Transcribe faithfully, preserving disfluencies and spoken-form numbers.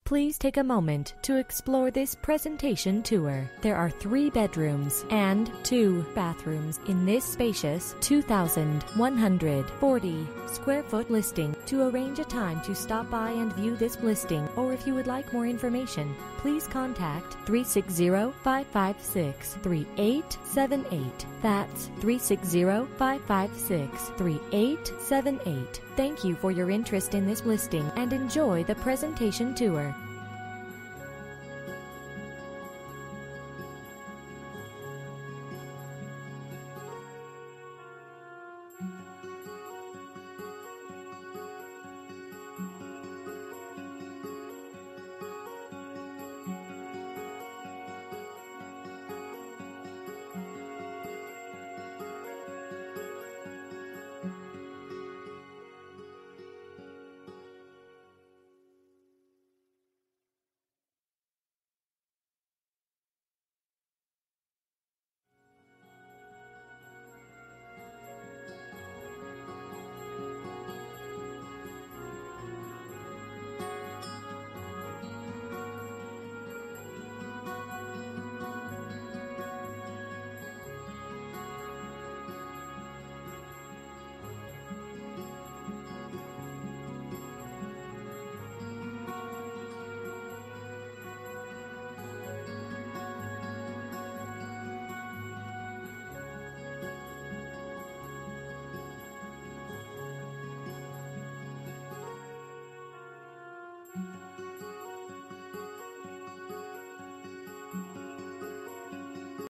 Please take a moment to explore this presentation tour. There are three bedrooms and two bathrooms in this spacious two thousand one hundred forty square foot listing. To arrange a time to stop by and view this listing, or if you would like more information, please contact three six zero, five five six, three eight seven eight. That's three six zero, five five six, three eight seven eight. Thank you for your interest in this listing and enjoy the presentation tour.